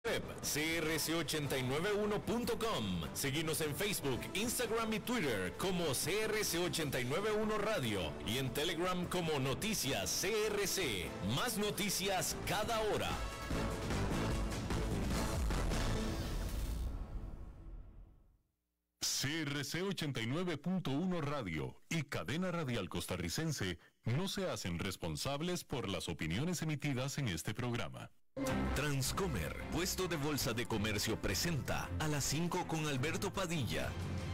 Web, crc891.com. Seguimos en Facebook, Instagram y Twitter como CRC891 Radio y en Telegram como Noticias CRC. Más noticias cada hora. CRC 89.1 Radio y Cadena Radial Costarricense no se hacen responsables por las opiniones emitidas en este programa. Transcomer, puesto de bolsa de comercio, presenta a las 5 con Alberto Padilla.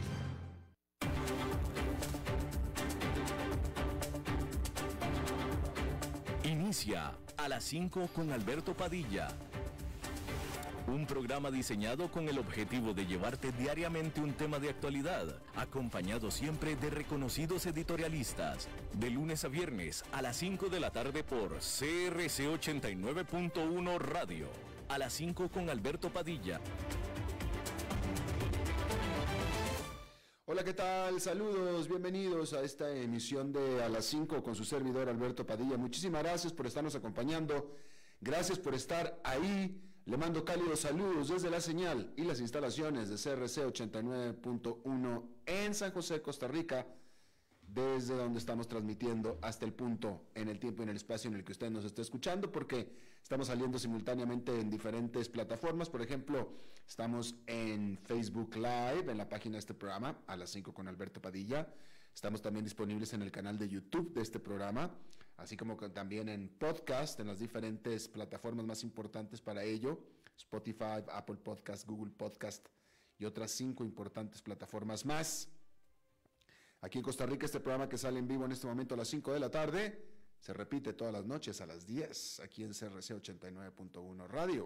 Inicia a las 5 con Alberto Padilla. Un programa diseñado con el objetivo de llevarte diariamente un tema de actualidad, acompañado siempre de reconocidos editorialistas, de lunes a viernes a las 5 de la tarde por CRC 89.1 Radio. A las 5 con Alberto Padilla. Hola, ¿qué tal? Saludos, bienvenidos a esta emisión de A las 5 con su servidor Alberto Padilla. Muchísimas gracias por estarnos acompañando. Gracias por estar ahí. Le mando cálidos saludos desde la señal y las instalaciones de CRC 89.1 en San José, Costa Rica, desde donde estamos transmitiendo hasta el punto, en el tiempo y en el espacio en el que usted nos está escuchando, porque estamos saliendo simultáneamente en diferentes plataformas. Por ejemplo, estamos en Facebook Live, en la página de este programa, a las 5 con Alberto Padilla. Estamos también disponibles en el canal de YouTube de este programa, así como también en podcast, en las diferentes plataformas más importantes para ello, Spotify, Apple Podcast, Google Podcast y otras 5 importantes plataformas más. Aquí en Costa Rica, este programa que sale en vivo en este momento a las 5 de la tarde, se repite todas las noches a las 10, aquí en CRC 89.1 Radio.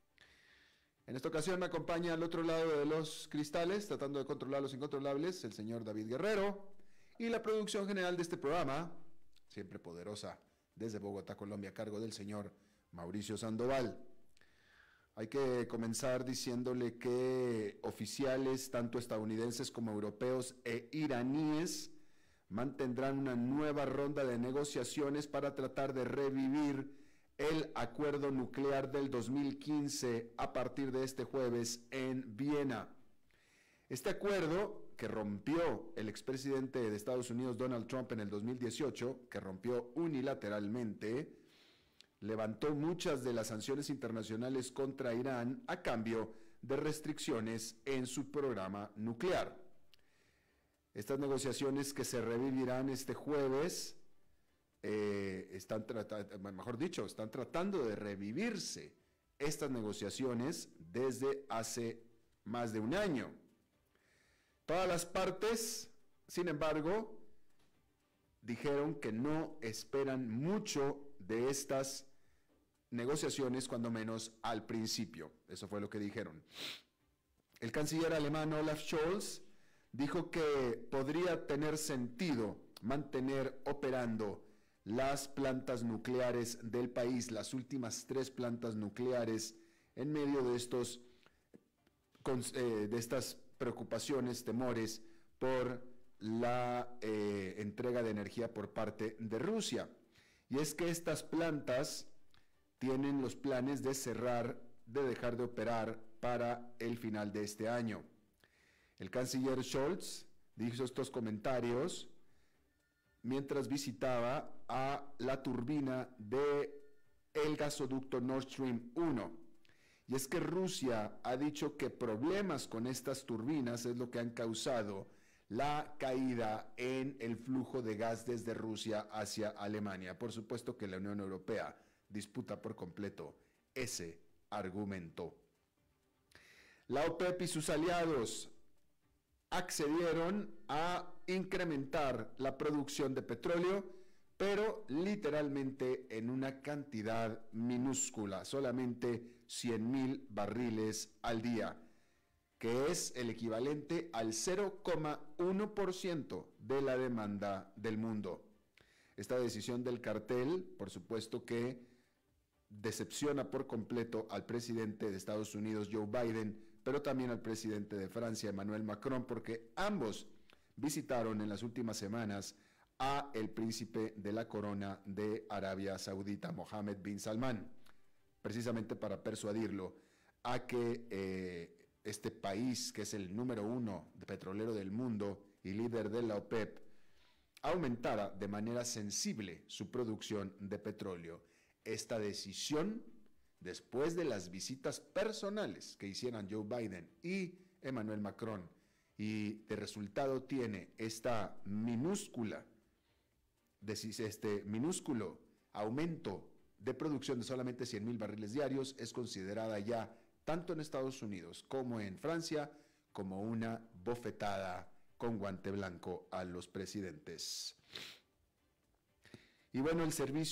En esta ocasión me acompaña al otro lado de los cristales, tratando de controlar los incontrolables, el señor David Guerrero, y la producción general de este programa, siempre poderosa, desde Bogotá, Colombia, a cargo del señor Mauricio Sandoval. Hay que comenzar diciéndole que oficiales, tanto estadounidenses como europeos e iraníes, mantendrán una nueva ronda de negociaciones para tratar de revivir el acuerdo nuclear del 2015 a partir de este jueves en Viena. Este acuerdo que rompió el expresidente de Estados Unidos Donald Trump en el 2018, que rompió unilateralmente, levantó muchas de las sanciones internacionales contra Irán a cambio de restricciones en su programa nuclear. Estas negociaciones que se revivirán este jueves están tratando de revivirse estas negociaciones desde hace más de un año. Todas las partes, sin embargo, dijeron que no esperan mucho de estas negociaciones, cuando menos al principio. Eso fue lo que dijeron. El canciller alemán Olaf Scholz dijo que podría tener sentido mantener operando las plantas nucleares del país, las últimas 3 plantas nucleares, en medio de estas preocupaciones, temores por la entrega de energía por parte de Rusia. Y es que estas plantas tienen los planes de dejar de operar para el final de este año. El canciller Scholz dijo estos comentarios mientras visitaba a la turbina del gasoducto Nord Stream 1. Y es que Rusia ha dicho que problemas con estas turbinas es lo que han causado la caída en el flujo de gas desde Rusia hacia Alemania. Por supuesto que la Unión Europea disputa por completo ese argumento. La OPEP y sus aliados accedieron a incrementar la producción de petróleo, pero literalmente en una cantidad minúscula, solamente 100,000 barriles al día, que es el equivalente al 0,1% de la demanda del mundo. Esta decisión del cartel, por supuesto que decepciona por completo al presidente de Estados Unidos, Joe Biden, pero también al presidente de Francia, Emmanuel Macron, porque ambos visitaron en las últimas semanas a el príncipe de la corona de Arabia Saudita, Mohammed bin Salman, precisamente para persuadirlo a que este país, que es el número 1 de petrolero del mundo y líder de la OPEP, aumentara de manera sensible su producción de petróleo. Esta decisión, después de las visitas personales que hicieran Joe Biden y Emmanuel Macron, y de resultado tiene esta minúsculo aumento de producción de solamente 100,000 barriles diarios, es considerada ya, tanto en Estados Unidos como en Francia, como una bofetada con guante blanco a los presidentes. Y bueno, el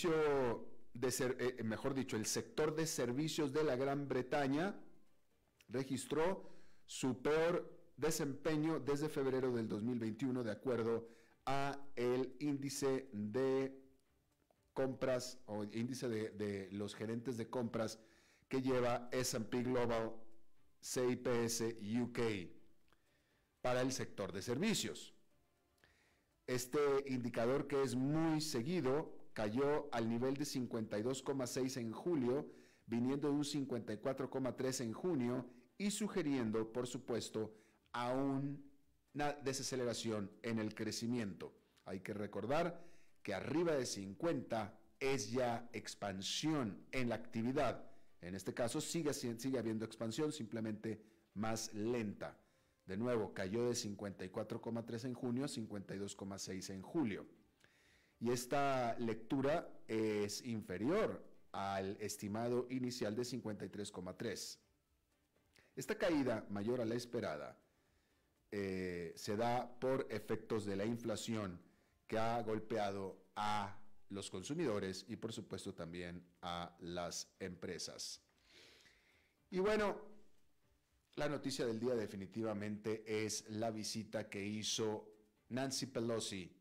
sector de servicios de la Gran Bretaña registró su peor desempeño desde febrero del 2021, de acuerdo a el índice de compras o índice de los gerentes de compras que lleva S&P Global CIPS UK para el sector de servicios. Este indicador, que es muy seguido, cayó al nivel de 52,6 en julio, viniendo de un 54,3 en junio y sugiriendo, por supuesto, a una desaceleración en el crecimiento. Hay que recordar que arriba de 50 es ya expansión en la actividad. En este caso sigue habiendo expansión, simplemente más lenta. De nuevo, cayó de 54,3 en junio a 52,6 en julio. Y esta lectura es inferior al estimado inicial de 53,3. Esta caída, mayor a la esperada, se da por efectos de la inflación que ha golpeado a los consumidores y por supuesto también a las empresas. Y bueno, la noticia del día definitivamente es la visita que hizo Nancy Pelosi,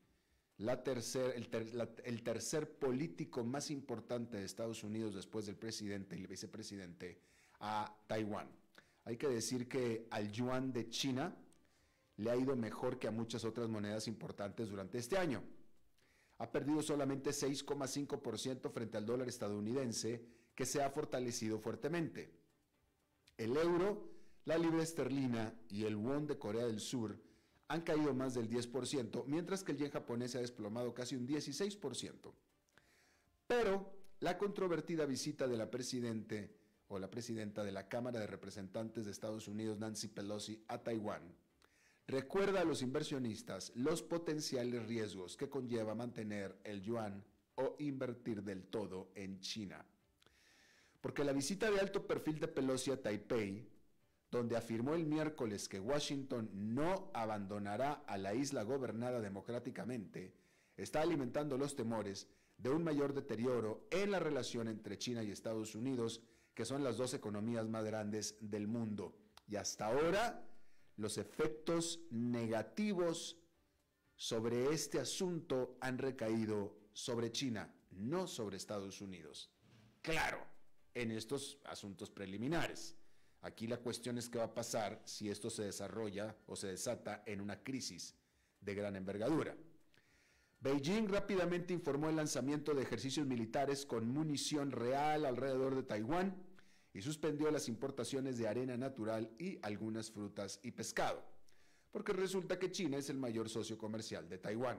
el tercer político más importante de Estados Unidos después del presidente y el vicepresidente, a Taiwán. Hay que decir que al yuan de China le ha ido mejor que a muchas otras monedas importantes durante este año. Ha perdido solamente 6,5% frente al dólar estadounidense, que se ha fortalecido fuertemente. El euro, la libra esterlina y el won de Corea del Sur han caído más del 10%, mientras que el yen japonés se ha desplomado casi un 16%. Pero la controvertida visita de la presidenta de la Cámara de Representantes de Estados Unidos, Nancy Pelosi, a Taiwán, recuerda a los inversionistas los potenciales riesgos que conlleva mantener el yuan o invertir del todo en China. Porque la visita de alto perfil de Pelosi a Taipei, donde afirmó el miércoles que Washington no abandonará a la isla gobernada democráticamente, está alimentando los temores de un mayor deterioro en la relación entre China y Estados Unidos, que son las dos economías más grandes del mundo. Y hasta ahora, los efectos negativos sobre este asunto han recaído sobre China, no sobre Estados Unidos. Claro, en estos asuntos preliminares. Aquí la cuestión es qué va a pasar si esto se desarrolla o se desata en una crisis de gran envergadura. Beijing rápidamente informó el lanzamiento de ejercicios militares con munición real alrededor de Taiwán y suspendió las importaciones de arena natural y algunas frutas y pescado, porque resulta que China es el mayor socio comercial de Taiwán.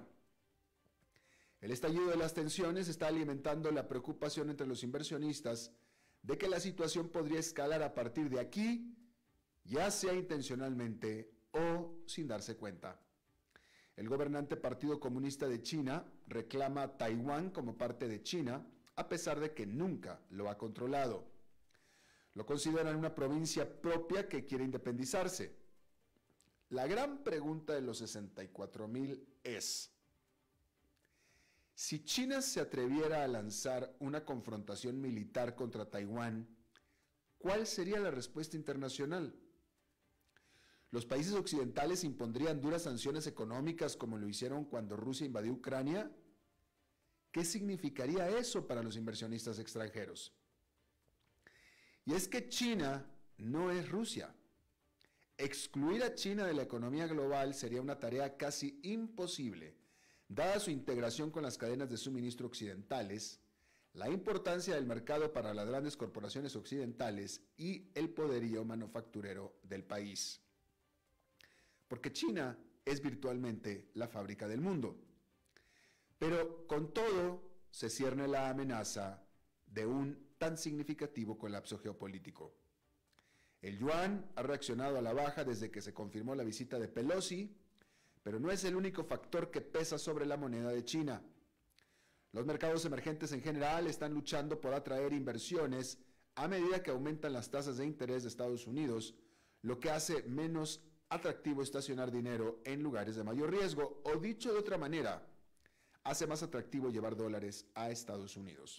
El estallido de las tensiones está alimentando la preocupación entre los inversionistas de que la situación podría escalar a partir de aquí, ya sea intencionalmente o sin darse cuenta. El gobernante Partido Comunista de China reclama a Taiwán como parte de China, a pesar de que nunca lo ha controlado. Lo consideran una provincia propia que quiere independizarse. La gran pregunta de los 64,000 es: si China se atreviera a lanzar una confrontación militar contra Taiwán, ¿cuál sería la respuesta internacional? ¿Los países occidentales impondrían duras sanciones económicas como lo hicieron cuando Rusia invadió Ucrania? ¿Qué significaría eso para los inversionistas extranjeros? Y es que China no es Rusia. Excluir a China de la economía global sería una tarea casi imposible, dada su integración con las cadenas de suministro occidentales, la importancia del mercado para las grandes corporaciones occidentales y el poderío manufacturero del país. Porque China es virtualmente la fábrica del mundo. Pero con todo se cierne la amenaza de un tan significativo colapso geopolítico. El yuan ha reaccionado a la baja desde que se confirmó la visita de Pelosi, pero no es el único factor que pesa sobre la moneda de China. Los mercados emergentes en general están luchando por atraer inversiones a medida que aumentan las tasas de interés de Estados Unidos, lo que hace menos atractivo estacionar dinero en lugares de mayor riesgo, o dicho de otra manera, hace más atractivo llevar dólares a Estados Unidos.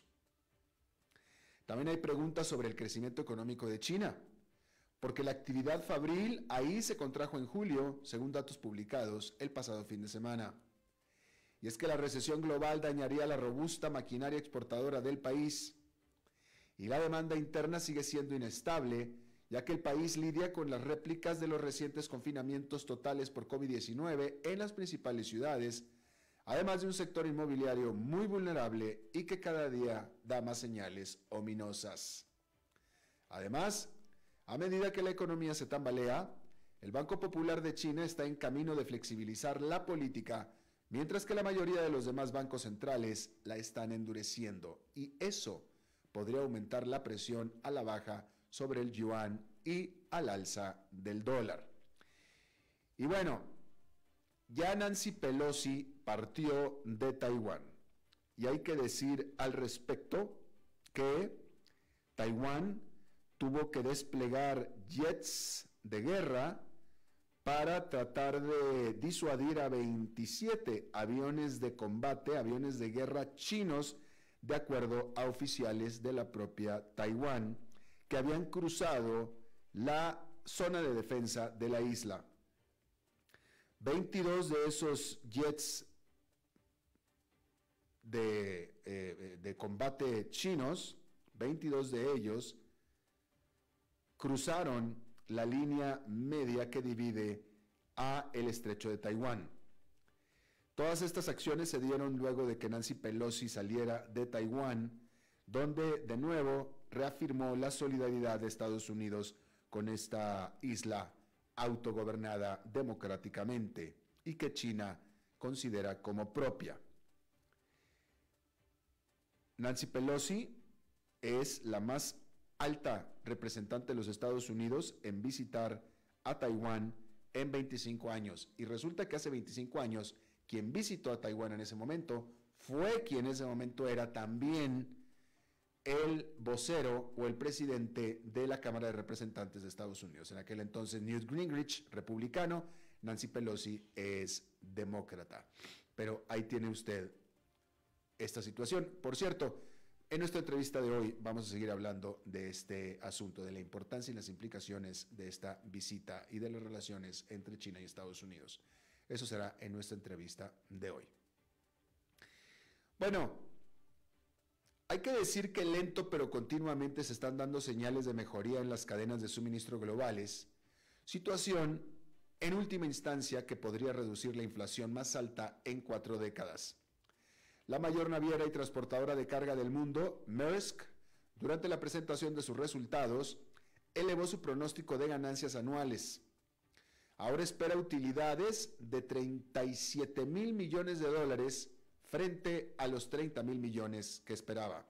También hay preguntas sobre el crecimiento económico de China, porque la actividad fabril ahí se contrajo en julio, según datos publicados el pasado fin de semana. Y es que la recesión global dañaría la robusta maquinaria exportadora del país, y la demanda interna sigue siendo inestable, ya que el país lidia con las réplicas de los recientes confinamientos totales por COVID-19 en las principales ciudades, además de un sector inmobiliario muy vulnerable y que cada día da más señales ominosas. Además, a medida que la economía se tambalea, el Banco Popular de China está en camino de flexibilizar la política, mientras que la mayoría de los demás bancos centrales la están endureciendo, y eso podría aumentar la presión a la baja sobre el yuan y al alza del dólar. Y bueno, ya Nancy Pelosi partió de Taiwán, y hay que decir al respecto que Taiwán tuvo que desplegar jets de guerra para tratar de disuadir a 27 aviones de combate, aviones de guerra chinos, de acuerdo a oficiales de la propia Taiwán, que habían cruzado la zona de defensa de la isla. 22 de esos jets de combate chinos, 22 de ellos, cruzaron la línea media que divide a el estrecho de Taiwán. Todas estas acciones se dieron luego de que Nancy Pelosi saliera de Taiwán, donde de nuevo reafirmó la solidaridad de Estados Unidos con esta isla autogobernada democráticamente y que China considera como propia. Nancy Pelosi es la más alta representante de los Estados Unidos en visitar a Taiwán en 25 años. Y resulta que hace 25 años, quien visitó a Taiwán en ese momento fue quien en ese momento era también el vocero o el presidente de la Cámara de Representantes de Estados Unidos. En aquel entonces Newt Gingrich, republicano, Nancy Pelosi es demócrata. Pero ahí tiene usted esta situación. Por cierto, en nuestra entrevista de hoy vamos a seguir hablando de este asunto, de la importancia y las implicaciones de esta visita y de las relaciones entre China y Estados Unidos. Eso será en nuestra entrevista de hoy. Bueno, hay que decir que lento pero continuamente se están dando señales de mejoría en las cadenas de suministro globales, situación en última instancia que podría reducir la inflación más alta en 4 décadas. La mayor naviera y transportadora de carga del mundo, Maersk, durante la presentación de sus resultados, elevó su pronóstico de ganancias anuales. Ahora espera utilidades de 37,000 millones de dólares frente a los 30,000 millones que esperaba.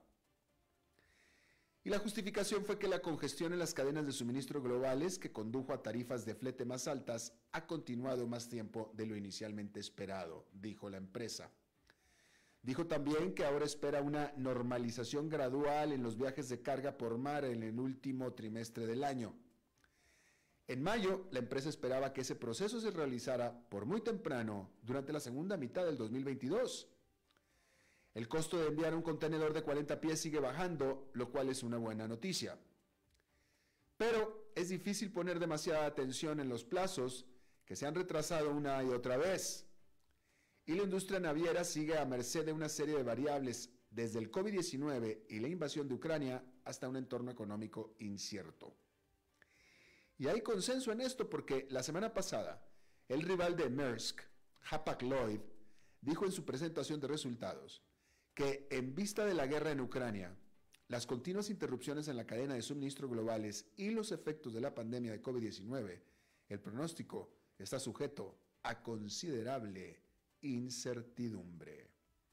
Y la justificación fue que la congestión en las cadenas de suministro globales, que condujo a tarifas de flete más altas, ha continuado más tiempo de lo inicialmente esperado, dijo la empresa. Dijo también que ahora espera una normalización gradual en los viajes de carga por mar en el último trimestre del año. En mayo, la empresa esperaba que ese proceso se realizara por muy temprano, durante la segunda mitad del 2022. El costo de enviar un contenedor de 40 pies sigue bajando, lo cual es una buena noticia. Pero es difícil poner demasiada atención en los plazos, que se han retrasado una y otra vez. Y la industria naviera sigue a merced de una serie de variables, desde el COVID-19 y la invasión de Ucrania hasta un entorno económico incierto. Y hay consenso en esto porque la semana pasada, el rival de Maersk, Hapag-Lloyd, dijo en su presentación de resultados que en vista de la guerra en Ucrania, las continuas interrupciones en la cadena de suministro globales y los efectos de la pandemia de COVID-19, el pronóstico está sujeto a considerable incertidumbre.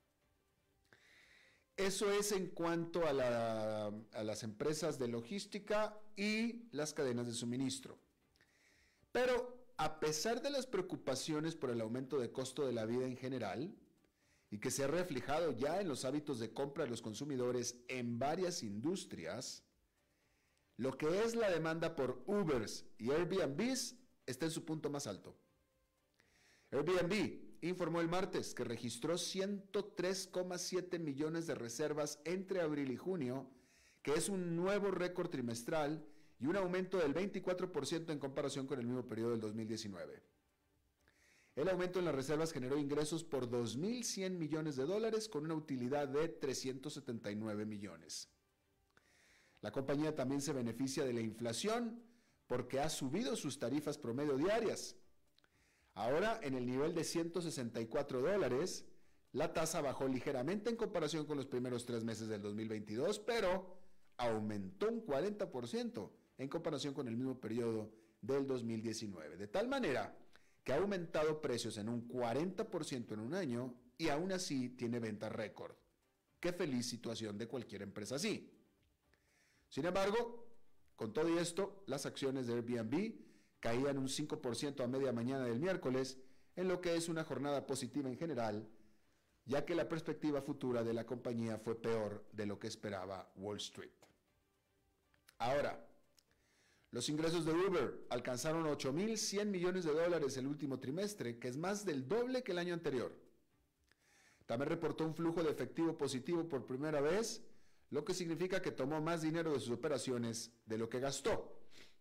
Eso es en cuanto a las empresas de logística y las cadenas de suministro. Pero a pesar de las preocupaciones por el aumento de costo de la vida en general, y que se ha reflejado ya en los hábitos de compra de los consumidores en varias industrias, lo que es la demanda por Ubers y Airbnbs está en su punto más alto. Airbnb informó el martes que registró 103,7 millones de reservas entre abril y junio, que es un nuevo récord trimestral y un aumento del 24% en comparación con el mismo periodo del 2019. El aumento en las reservas generó ingresos por $2.100 millones con una utilidad de 379 millones. La compañía también se beneficia de la inflación porque ha subido sus tarifas promedio diarias. Ahora, en el nivel de $164, la tasa bajó ligeramente en comparación con los primeros 3 meses del 2022, pero aumentó un 40% en comparación con el mismo periodo del 2019. De tal manera que ha aumentado precios en un 40% en un año y aún así tiene ventas récord. Qué feliz situación de cualquier empresa así. Sin embargo, con todo y esto, las acciones de Airbnb caían un 5% a media mañana del miércoles, en lo que es una jornada positiva en general, ya que la perspectiva futura de la compañía fue peor de lo que esperaba Wall Street. Ahora, los ingresos de Uber alcanzaron $8.100 millones el último trimestre, que es más del doble que el año anterior. También reportó un flujo de efectivo positivo por primera vez, lo que significa que tomó más dinero de sus operaciones de lo que gastó.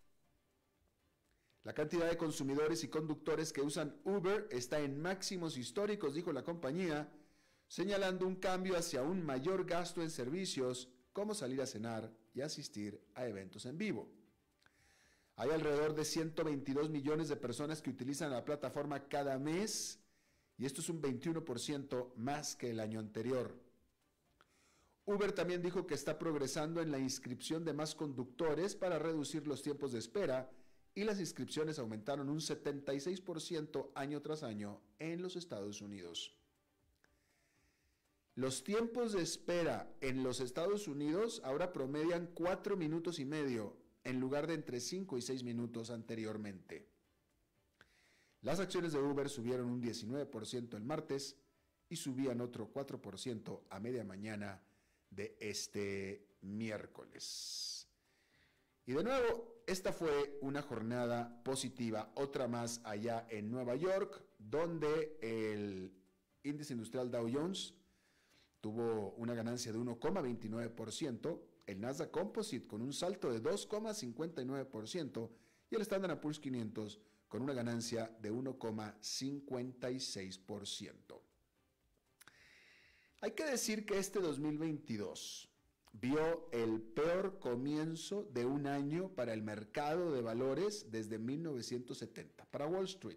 La cantidad de consumidores y conductores que usan Uber está en máximos históricos, dijo la compañía, señalando un cambio hacia un mayor gasto en servicios como salir a cenar y asistir a eventos en vivo. Hay alrededor de 122 millones de personas que utilizan la plataforma cada mes y esto es un 21% más que el año anterior. Uber también dijo que está progresando en la inscripción de más conductores para reducir los tiempos de espera y las inscripciones aumentaron un 76% año tras año en los Estados Unidos. Los tiempos de espera en los Estados Unidos ahora promedian 4 minutos y medio en lugar de entre 5 y 6 minutos anteriormente. Las acciones de Uber subieron un 19% el martes y subían otro 4% a media mañana de este miércoles. Y de nuevo, esta fue una jornada positiva, otra más allá en Nueva York, donde el índice industrial Dow Jones tuvo una ganancia de 1,29%, el Nasdaq Composite con un salto de 2,59% y el Standard & Poor's 500 con una ganancia de 1,56%. Hay que decir que este 2022 vio el peor comienzo de un año para el mercado de valores desde 1970, para Wall Street.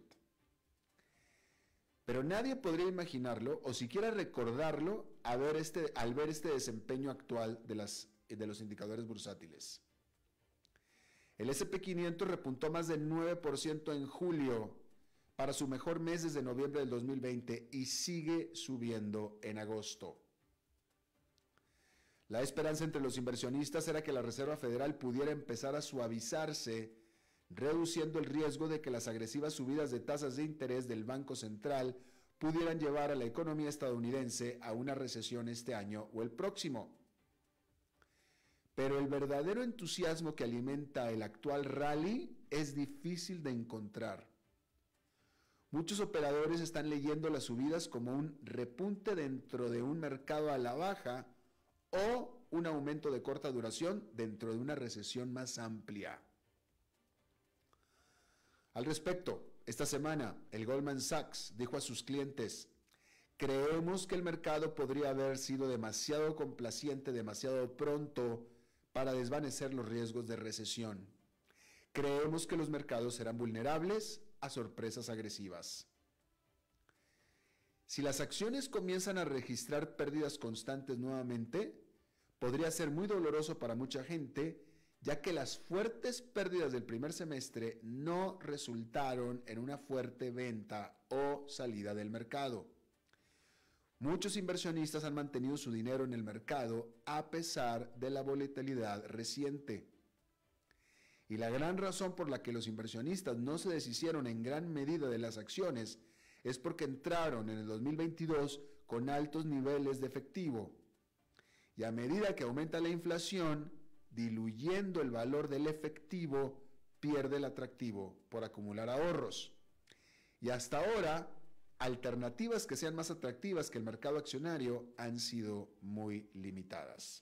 Pero nadie podría imaginarlo o siquiera recordarlo al ver este desempeño actual de los indicadores bursátiles. El S&P 500 repuntó más del 9% en julio para su mejor mes desde noviembre del 2020 y sigue subiendo en agosto. La esperanza entre los inversionistas era que la Reserva Federal pudiera empezar a suavizarse, reduciendo el riesgo de que las agresivas subidas de tasas de interés del Banco Central pudieran llevar a la economía estadounidense a una recesión este año o el próximo. Pero el verdadero entusiasmo que alimenta el actual rally es difícil de encontrar. Muchos operadores están leyendo las subidas como un repunte dentro de un mercado a la baja o un aumento de corta duración dentro de una recesión más amplia. Al respecto, esta semana el Goldman Sachs dijo a sus clientes: creemos que el mercado podría haber sido demasiado complaciente demasiado pronto para desvanecer los riesgos de recesión. Creemos que los mercados serán vulnerables a sorpresas agresivas. Si las acciones comienzan a registrar pérdidas constantes nuevamente, podría ser muy doloroso para mucha gente, ya que las fuertes pérdidas del primer semestre no resultaron en una fuerte venta o salida del mercado. Muchos inversionistas han mantenido su dinero en el mercado a pesar de la volatilidad reciente. Y la gran razón por la que los inversionistas no se deshicieron en gran medida de las acciones es porque entraron en el 2022 con altos niveles de efectivo. Y a medida que aumenta la inflación, diluyendo el valor del efectivo, pierde el atractivo por acumular ahorros. Y hasta ahora, alternativas que sean más atractivas que el mercado accionario han sido muy limitadas.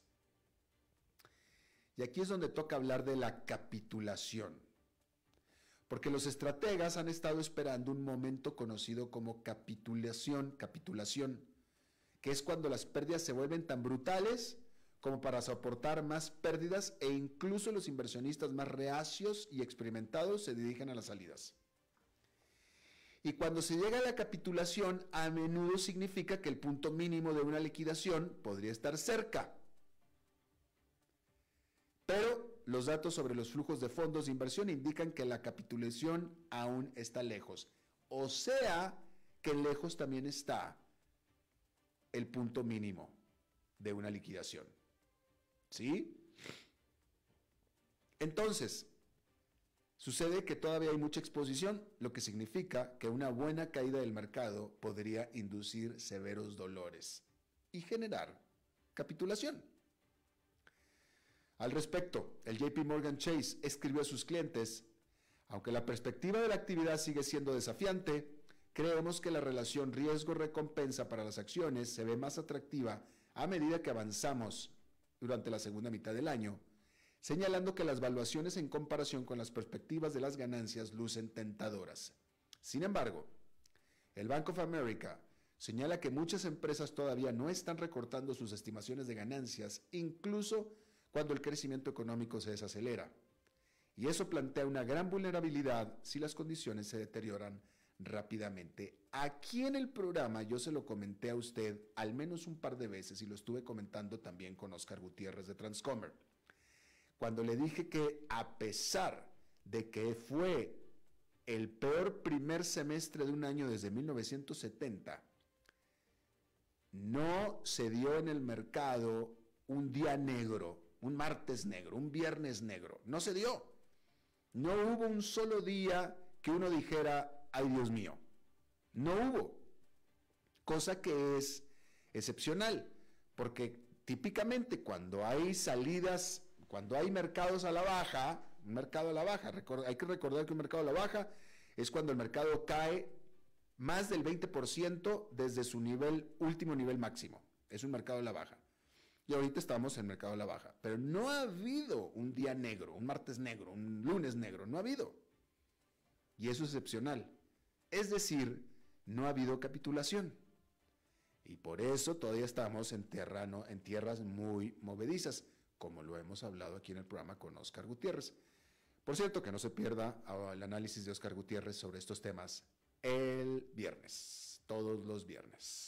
Y aquí es donde toca hablar de la capitulación. Porque los estrategas han estado esperando un momento conocido como capitulación, que es cuando las pérdidas se vuelven tan brutales como para soportar más pérdidas e incluso los inversionistas más reacios y experimentados se dirigen a las salidas. Y cuando se llega a la capitulación, a menudo significa que el punto mínimo de una liquidación podría estar cerca. Pero los datos sobre los flujos de fondos de inversión indican que la capitulación aún está lejos. O sea, que lejos también está el punto mínimo de una liquidación. ¿Sí? Entonces, sucede que todavía hay mucha exposición, lo que significa que una buena caída del mercado podría inducir severos dolores y generar capitulación. Al respecto, el JP Morgan Chase escribió a sus clientes: aunque la perspectiva de la actividad sigue siendo desafiante, creemos que la relación riesgo-recompensa para las acciones se ve más atractiva a medida que avanzamos durante la segunda mitad del año, señalando que las valuaciones en comparación con las perspectivas de las ganancias lucen tentadoras. Sin embargo, el Bank of America señala que muchas empresas todavía no están recortando sus estimaciones de ganancias, incluso cuando el crecimiento económico se desacelera. Y eso plantea una gran vulnerabilidad si las condiciones se deterioran rápidamente. Aquí en el programa yo se lo comenté a usted al menos un par de veces y lo estuve comentando también con Oscar Gutiérrez de Transcomer. Cuando le dije que a pesar de que fue el peor primer semestre de un año desde 1970, no se dio en el mercado un día negro, un martes negro, un viernes negro. No se dio. No hubo un solo día que uno dijera: ¡ay, Dios mío! No hubo. Cosa que es excepcional, porque típicamente cuando hay salidas, cuando hay mercados a la baja, un mercado a la baja, hay que recordar que un mercado a la baja es cuando el mercado cae más del 20% desde su último nivel máximo. Es un mercado a la baja. Y ahorita estamos en mercado a la baja. Pero no ha habido un día negro, un martes negro, un lunes negro. No ha habido. Y eso es excepcional. Es decir, no ha habido capitulación. Y por eso todavía estamos en tierras muy movedizas, como lo hemos hablado aquí en el programa con Oscar Gutiérrez. Por cierto, que no se pierda el análisis de Oscar Gutiérrez sobre estos temas el viernes, todos los viernes.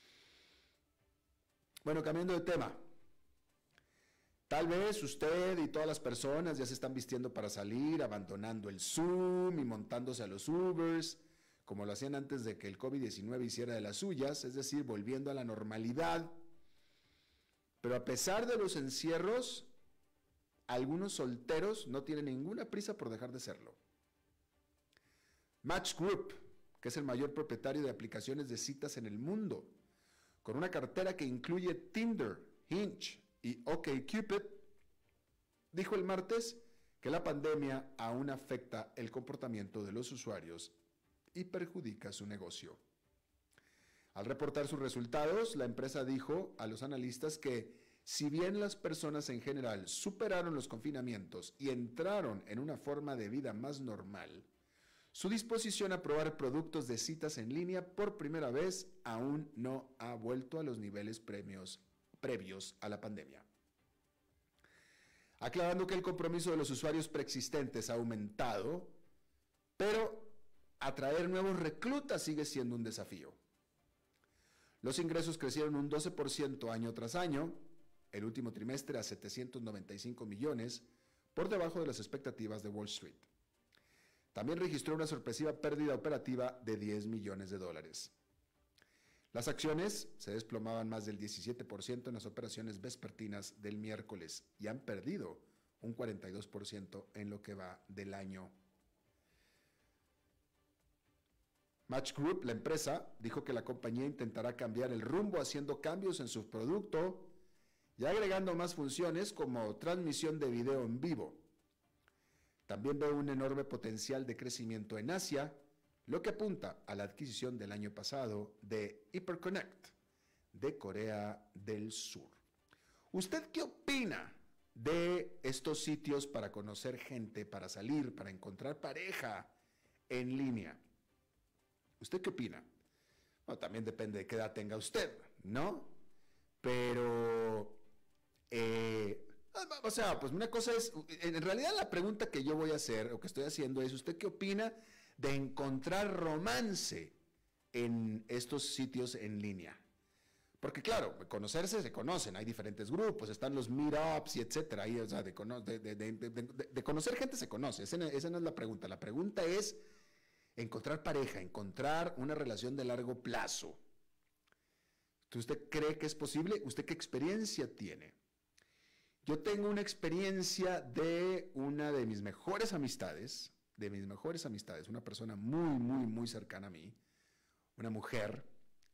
Bueno, cambiando de tema. Tal vez usted y todas las personas ya se están vistiendo para salir, abandonando el Zoom y montándose a los Ubers, como lo hacían antes de que el COVID-19 hiciera de las suyas, es decir, volviendo a la normalidad. Pero a pesar de los encierros, algunos solteros no tienen ninguna prisa por dejar de serlo. Match Group, que es el mayor propietario de aplicaciones de citas en el mundo, con una cartera que incluye Tinder, Hinge y OkCupid, dijo el martes que la pandemia aún afecta el comportamiento de los usuarios y perjudica su negocio. Al reportar sus resultados, la empresa dijo a los analistas que si bien las personas en general superaron los confinamientos y entraron en una forma de vida más normal, su disposición a probar productos de citas en línea por primera vez aún no ha vuelto a los niveles previos a la pandemia. Aclarando que el compromiso de los usuarios preexistentes ha aumentado, pero atraer nuevos reclutas sigue siendo un desafío. Los ingresos crecieron un 12% año tras año, el último trimestre a 795 millones, por debajo de las expectativas de Wall Street. También registró una sorpresiva pérdida operativa de 10 millones de dólares. Las acciones se desplomaban más del 17% en las operaciones vespertinas del miércoles y han perdido un 42% en lo que va del año. Match Group, la empresa, dijo que la compañía intentará cambiar el rumbo haciendo cambios en su producto y agregando más funciones como transmisión de video en vivo. También ve un enorme potencial de crecimiento en Asia, lo que apunta a la adquisición del año pasado de HyperConnect de Corea del Sur. ¿Usted qué opina de estos sitios para conocer gente, para salir, para encontrar pareja en línea? ¿Usted qué opina? Bueno, también depende de qué edad tenga usted, ¿no? Pero, pues una cosa es, en realidad la pregunta que yo voy a hacer, o que estoy haciendo es, ¿usted qué opina de encontrar romance en estos sitios en línea? Porque claro, conocerse se conocen, hay diferentes grupos, están los meetups y etcétera, o sea, de conocer gente se conoce, esa no es la pregunta es encontrar pareja, encontrar una relación de largo plazo. ¿Usted cree que es posible? ¿Usted qué experiencia tiene? Yo tengo una experiencia de una de mis mejores amistades, una persona muy, muy, muy cercana a mí, una mujer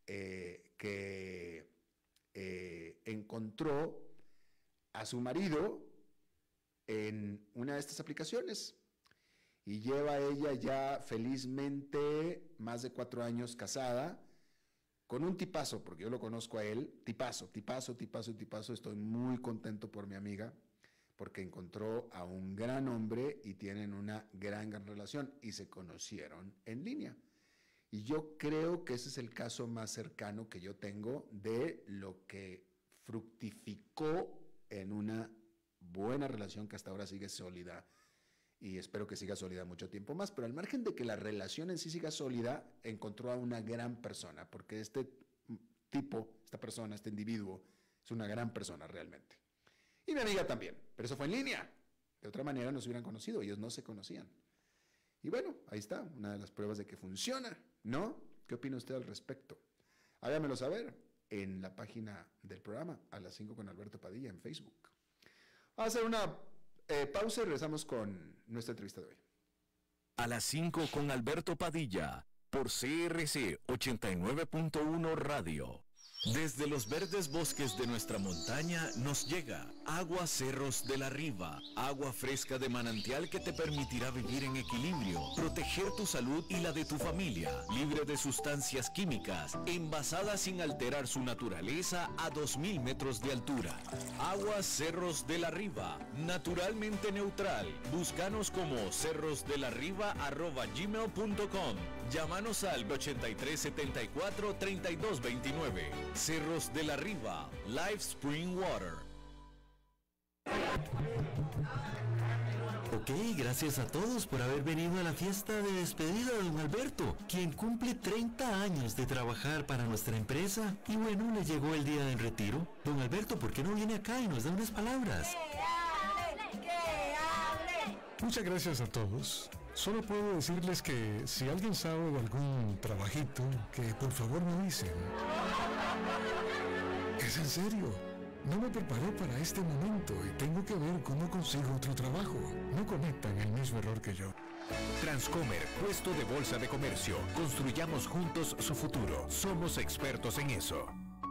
que encontró a su marido en una de estas aplicaciones. Y lleva ella ya felizmente más de 4 años casada con un tipazo, porque yo lo conozco a él, tipazo. Estoy muy contento por mi amiga, porque encontró a un gran hombre y tienen una gran relación y se conocieron en línea. Y yo creo que ese es el caso más cercano que yo tengo de lo que fructificó en una buena relación que hasta ahora sigue sólida. Y espero que siga sólida mucho tiempo más, pero al margen de que la relación en sí siga sólida, encontró a una gran persona, porque este individuo, es una gran persona realmente. Y mi amiga también, pero eso fue en línea. De otra manera no se hubieran conocido, ellos no se conocían. Y bueno, ahí está, una de las pruebas de que funciona, ¿no? ¿Qué opina usted al respecto? Hágamelo saber en la página del programa, a las 5 con Alberto Padilla en Facebook. Vamos a hacer una pausa y regresamos con nuestra entrevista de hoy. A las 5 con Alberto Padilla, por CRC 89.1 Radio. Desde los verdes bosques de nuestra montaña nos llega Agua Cerros de la Riva, agua fresca de manantial que te permitirá vivir en equilibrio, proteger tu salud y la de tu familia, libre de sustancias químicas, envasada sin alterar su naturaleza a 2000 metros de altura. Agua Cerros de la Riva, naturalmente neutral. Búscanos como cerrosdelarriba@gmail.com. Llámanos al 8374-3229. Cerros de la Riva, Live Spring Water. Ok, gracias a todos por haber venido a la fiesta de despedida de don Alberto, quien cumple 30 años de trabajar para nuestra empresa. Y bueno, le llegó el día del retiro. Don Alberto, ¿por qué no viene acá y nos da unas palabras? ¡Que hable! Muchas gracias a todos. Solo puedo decirles que si alguien sabe de algún trabajito, que por favor me avisen. Es en serio. No me preparé para este momento y tengo que ver cómo consigo otro trabajo. No cometan el mismo error que yo. Transcomer, puesto de bolsa de comercio. Construyamos juntos su futuro. Somos expertos en eso.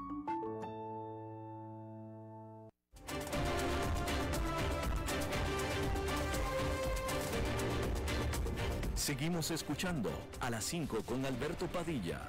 Seguimos escuchando a las 5 con Alberto Padilla.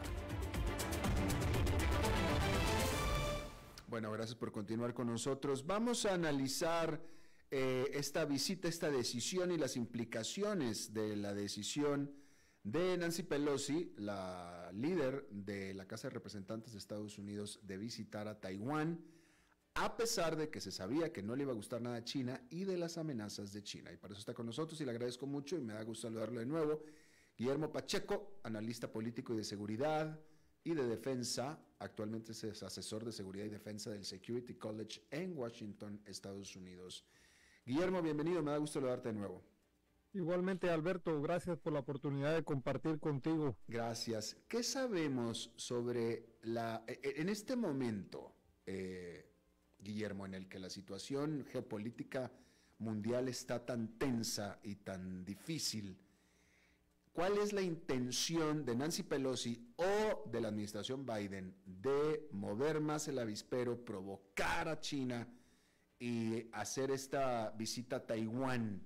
Bueno, gracias por continuar con nosotros. Vamos a analizar esta visita, esta decisión y las implicaciones de la decisión de Nancy Pelosi, la líder de la Casa de Representantes de Estados Unidos, de visitar a Taiwán, a pesar de que se sabía que no le iba a gustar nada a China y de las amenazas de China. Y para eso está con nosotros y le agradezco mucho y me da gusto saludarlo de nuevo. Guillermo Pacheco, analista político y de seguridad, y de Defensa. Actualmente es asesor de seguridad y defensa del Security College en Washington, Estados Unidos. Guillermo, bienvenido, me da gusto saludarte de nuevo. Igualmente, Alberto, gracias por la oportunidad de compartir contigo. Gracias. ¿Qué sabemos sobre en este momento, Guillermo, en el que la situación geopolítica mundial está tan tensa y tan difícil? ¿Cuál es la intención de Nancy Pelosi o de la administración Biden de mover más el avispero, provocar a China y hacer esta visita a Taiwán?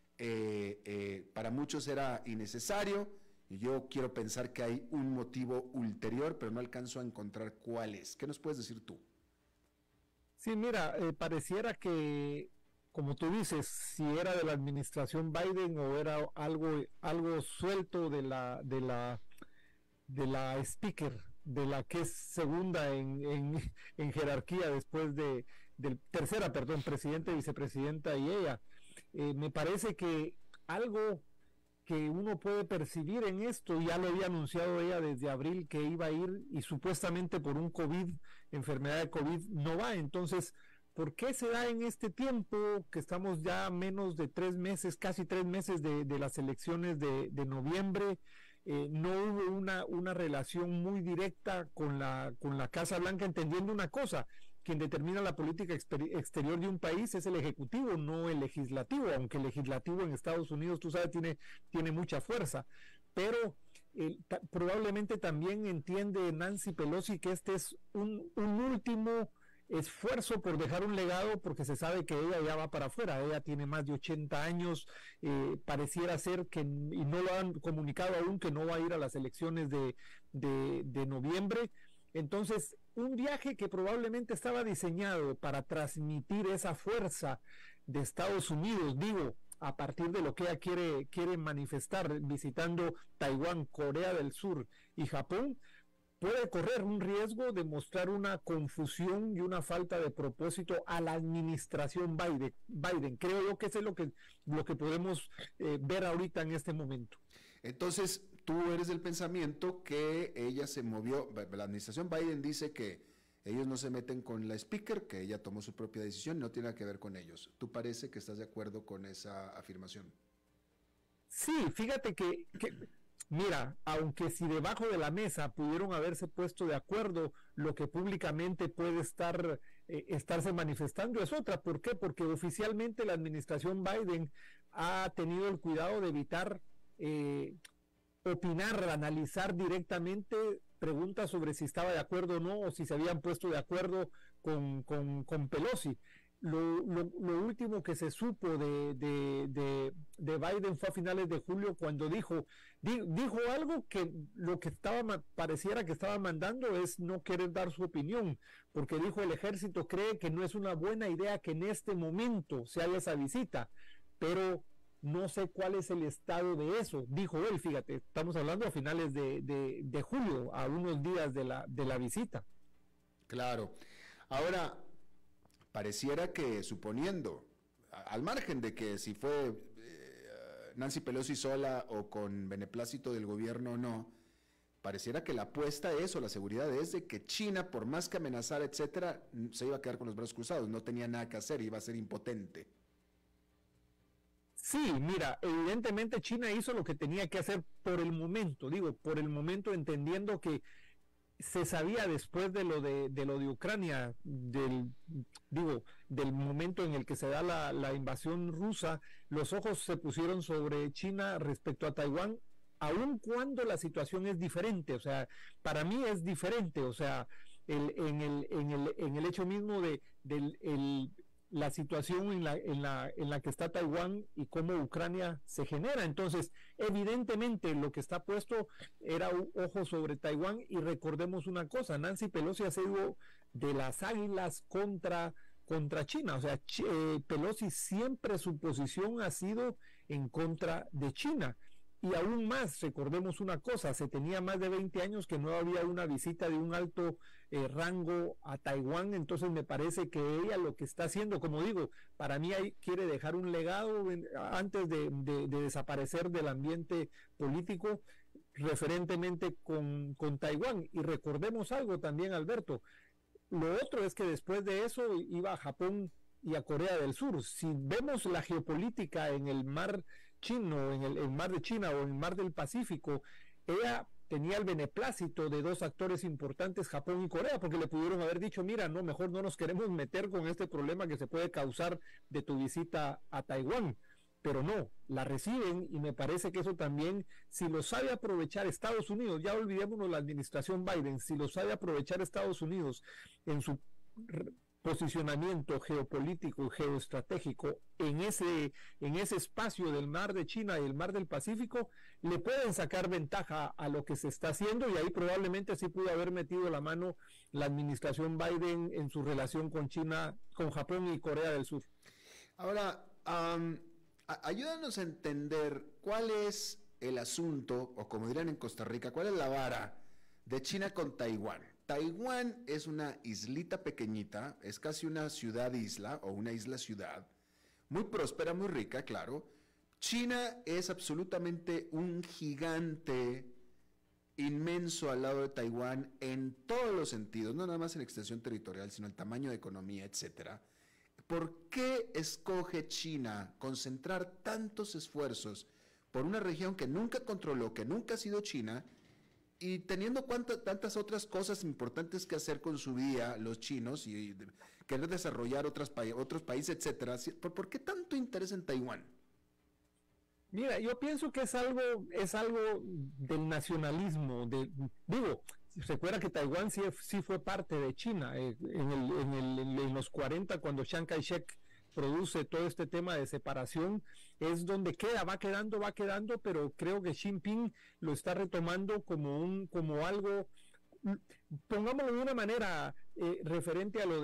Para muchos era innecesario, y yo quiero pensar que hay un motivo ulterior, pero no alcanzo a encontrar cuál es. ¿Qué nos puedes decir tú? Sí, mira, pareciera que, como tú dices, si era de la administración Biden o era algo suelto de la speaker, de la que es segunda en jerarquía después del tercera, presidente, vicepresidenta y ella. Me parece que algo que uno puede percibir en esto, ya lo había anunciado ella desde abril que iba a ir, y supuestamente por un enfermedad de COVID no va. Entonces, ¿por qué se da en este tiempo que estamos ya a menos de 3 meses, casi 3 meses de las elecciones de noviembre? No hubo una relación muy directa con la Casa Blanca, entendiendo una cosa: quien determina la política exterior de un país es el ejecutivo, no el legislativo, aunque el legislativo en Estados Unidos, tú sabes, tiene mucha fuerza. Pero probablemente también entiende Nancy Pelosi que este es un último esfuerzo por dejar un legado, porque se sabe que ella ya va para afuera. Ella tiene más de 80 años, pareciera ser que, y no lo han comunicado aún, que no va a ir a las elecciones de noviembre. Entonces, un viaje que probablemente estaba diseñado para transmitir esa fuerza de Estados Unidos, digo, a partir de lo que ella quiere manifestar visitando Taiwán, Corea del Sur y Japón, puede correr un riesgo de mostrar una confusión y una falta de propósito a la administración Biden. Creo yo que eso es lo que podemos ver ahorita en este momento. Entonces, tú eres del pensamiento que ella se movió. La administración Biden dice que ellos no se meten con la speaker, que ella tomó su propia decisión y no tiene nada que ver con ellos. ¿Tú parece que estás de acuerdo con esa afirmación? Sí, fíjate que mira, aunque si debajo de la mesa pudieron haberse puesto de acuerdo, lo que públicamente puede estarse manifestando es otra. ¿Por qué? Porque oficialmente la administración Biden ha tenido el cuidado de evitar opinar, analizar directamente preguntas sobre si estaba de acuerdo o no, o si se habían puesto de acuerdo con Pelosi. Lo último que se supo de Biden fue a finales de julio, cuando dijo algo que lo que pareciera que estaba mandando es no querer dar su opinión, porque dijo: el ejército cree que no es una buena idea que en este momento se haga esa visita, pero no sé cuál es el estado de eso, dijo él. Fíjate, estamos hablando a finales de julio, a unos días de la visita. Claro. Ahora, pareciera que, suponiendo, al margen de que si fue Nancy Pelosi sola o con beneplácito del gobierno o no, pareciera que la apuesta es, o la seguridad es, de que China, por más que amenazara, etcétera, se iba a quedar con los brazos cruzados, no tenía nada que hacer, iba a ser impotente. Sí, mira, evidentemente China hizo lo que tenía que hacer por el momento, entendiendo que se sabía después de lo de Ucrania, del momento en el que se da la invasión rusa, los ojos se pusieron sobre China respecto a Taiwán, aun cuando la situación es diferente. O sea, para mí es diferente. O sea, en el hecho mismo de la situación en la que está Taiwán y cómo Ucrania se genera. Entonces, evidentemente lo que está puesto era un ojo sobre Taiwán. Y recordemos una cosa: Nancy Pelosi ha sido de las águilas contra China. O sea, Pelosi siempre, su posición ha sido en contra de China. Y aún más, recordemos una cosa: se tenía más de 20 años que no había una visita de un alto rango a Taiwán. Entonces me parece que ella lo que está haciendo, como digo, para mí quiere dejar un legado antes de desaparecer del ambiente político. referentemente con Taiwán. Y recordemos algo también, Alberto, lo otro es que después de eso iba a Japón y a Corea del Sur. Si vemos la geopolítica en el mar chino, en el mar de China o en el mar del Pacífico, ella tenía el beneplácito de dos actores importantes, Japón y Corea, porque le pudieron haber dicho, mira, no, mejor no nos queremos meter con este problema que se puede causar de tu visita a Taiwán. Pero no, la reciben, y me parece que eso también, si lo sabe aprovechar Estados Unidos, ya olvidémonos la administración Biden, si lo sabe aprovechar Estados Unidos en su posicionamiento geopolítico y geoestratégico en ese espacio del mar de China y el mar del Pacífico, le pueden sacar ventaja a lo que se está haciendo, y ahí probablemente sí pudo haber metido la mano la administración Biden en su relación con China, con Japón y Corea del Sur. Ahora, ayúdanos a entender cuál es el asunto, o como dirán en Costa Rica, cuál es la vara de China con Taiwán. Taiwán es una islita pequeñita, es casi una ciudad-isla o una isla-ciudad, muy próspera, muy rica, claro. China es absolutamente un gigante inmenso al lado de Taiwán en todos los sentidos, no nada más en extensión territorial, sino el tamaño de economía, etcétera. ¿Por qué escoge China concentrar tantos esfuerzos por una región que nunca controló, que nunca ha sido China, y teniendo tantas otras cosas importantes que hacer con su vida los chinos y querer desarrollar otros países, etcétera? ¿Por qué tanto interés en Taiwán? Mira, yo pienso que es algo del nacionalismo. Se acuerda que Taiwán sí fue parte de China en los 40, cuando Chiang Kai-shek produce todo este tema de separación, es donde va quedando, pero creo que Xi Jinping lo está retomando como algo, pongámoslo de una manera, referente a lo